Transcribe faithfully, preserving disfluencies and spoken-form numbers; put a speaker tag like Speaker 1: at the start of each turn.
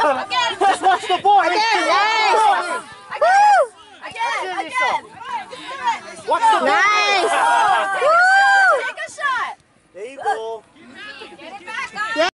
Speaker 1: Again. Just watch the board.
Speaker 2: Again, nice.
Speaker 1: Woo! Again, again. Watch the board.
Speaker 2: Nice. Woo!